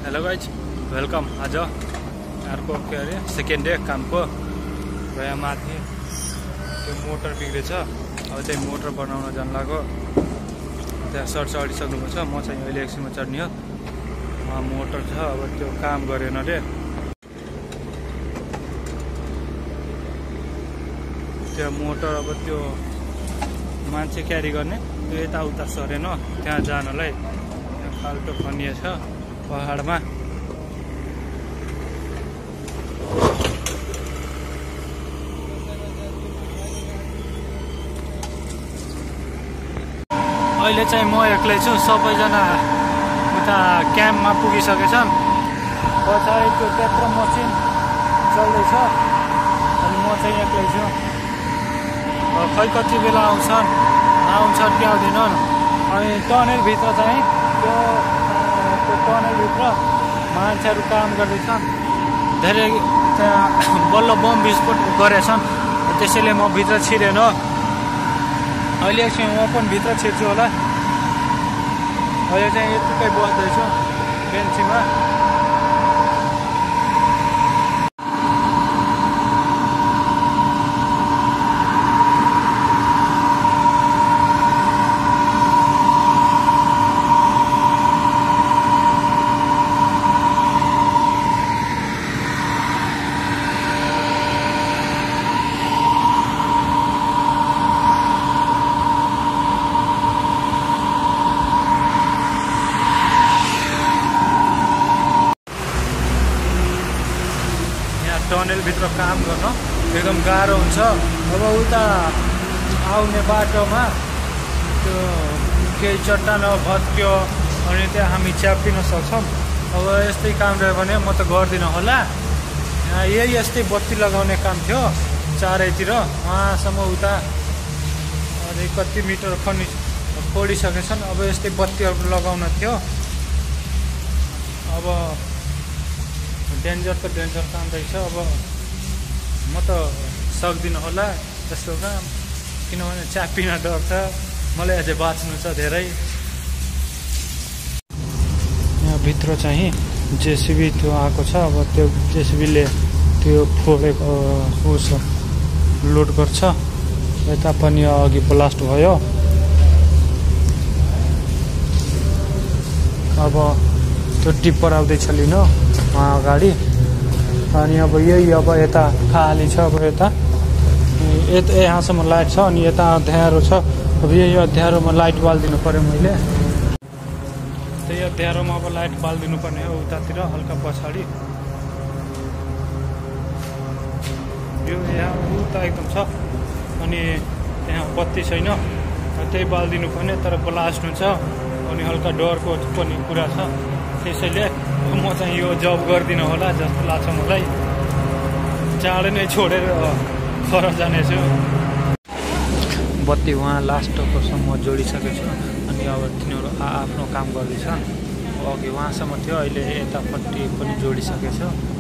Hello guys, welcome. आज अर्को के अरे सेकेन्ड डे कामको र यहाँ माथि त्यो मोटर बिग्रेछ। अब त्यही मोटर बनाउन जान लाग्यो। त्यहाँ सर चढिसक्नु छ, म चाहिँ अहिले एकछिनमा चढ्ने हो। वहाँ मोटर छ, अब त्यो काम गरेन अरे। त्यो मोटर अब त्यो मान्छे क्यारी गर्ने त्यो यताउता सरेन त्यहाँ जानलाई। खाल्टो खनिया छ पहाडमा। अहिले चाहिँ म एक्लै छु, सबैजना उता क्याम्पमा पुगिसकेछन्। पछाडि त्यो त्यत्रो मसिन चल्दैछ, अनि म चाहिँ एक्लै छु। खै कति बेला आउँछन् कि आउँदैनन्। अनि टनेलभित्र चाहिँ त्यो टनेलभित्र मान्छेहरू काम गर्दैछन्। धेरै त्यहाँ बल्ल बम विस्फोट गरेछन्, त्यसैले म भित्र छिरेन। अहिले एकछिन म पनि भित्र छिर्छु होला। अहिले चाहिँ यतिकै बस्दैछु बेन्चीमा। टनेलभित्र काम गर्न एकदम गाह्रो हुन्छ। अब उता आउने बाटोमा त्यो केही चट्टान भत्क्यो, अनि त्यहाँ हामी च्याप्पिन सक्छौँ। अब यस्तै काम रह्यो भने म त गर्दिनँ होला। यही यस्तै बत्ती लगाउने काम थियो चारैतिर, वहाँसम्म उता अझै कति मिटर फोडिसकेछन्। अब यस्तै बत्तीहरू लगाउन थियो। अब डेन्जर त डेन्जर काम रहेछ। अब म त सक्दिनँ होला त्यस्तो काम, किनभने च्याप्पिन डर छ। मलाई अझै बाँच्नु छ धेरै। यहाँ भित्र चाहिँ जेसिबी त्यो आएको छ। अब त्यो जेसिबीले त्यो फोडेको उस लोड गर्छ। यता पनि अघि ब्लास्ट भयो। अब त्यो टिप्पर आउँदैछ लिन वहाँ अगाडि। अनि अब यही अब यता खाली छ। अब यता यहाँसम्म लाइट छ, अनि यता अँध्यारो छ। अब यही अँध्यारोमा लाइट बालिदिनु पऱ्यो मैले। त्यही अँध्यारोमा अब लाइट बालिदिनु पर्ने हो उतातिर हल्का पछाडि। यो यहाँ उता एकदम छ, अनि त्यहाँ बत्ती छैन, त्यही बालिदिनु पर्ने। तर ब्लास्ट हुन्छ, अनि हल्का डरको पनि कुरा छ। त्यसैले म चाहिँ यो जब गर्दिनँ होला जस्तो लाग्छ मलाई। चाँडै नै छोडेर घर जानेछु। बत्ती उहाँ लास्टकोसम्म जोडिसकेको छु, अनि अब तिनीहरू आफ्नो काम गर्दैछन्। अघि उहाँसम्म थियो, अहिले यतापट्टि पनि जोडिसकेको छ।